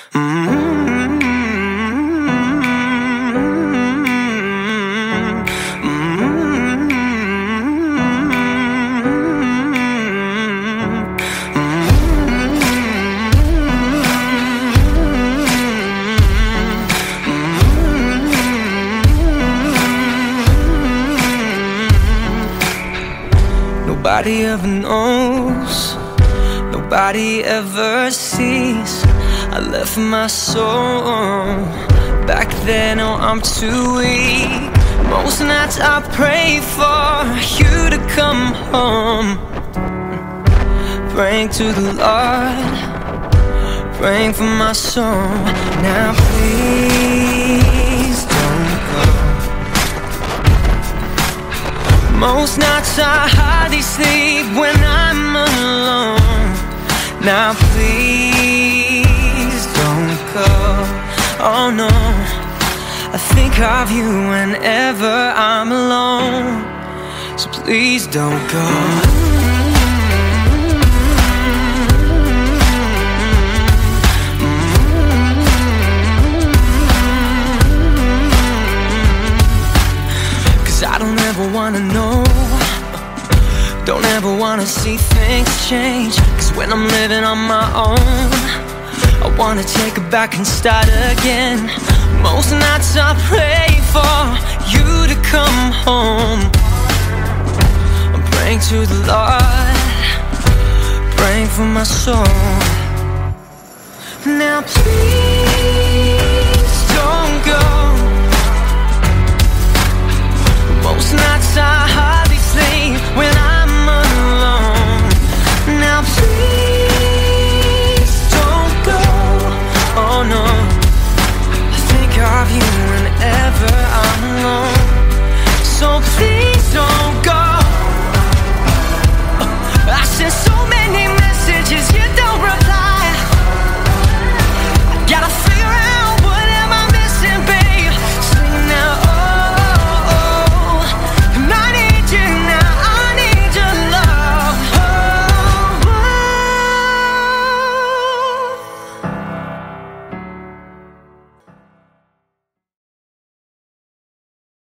Nobody ever knows, nobody ever sees. I left my soul back then, oh I'm too weak. Most nights I pray for you to come home, praying to the Lord, praying for my soul. Now please don't go. Most nights I hardly sleep when I'm alone. Now please don't go. Oh no, I think of you whenever I'm alone. So please don't go. 'Cause I don't ever wanna know, don't ever wanna see things change. 'Cause when I'm living on my own, I wanna take it back and start again. Most nights I pray for you to come home. I'm praying to the Lord, praying for my soul. Now please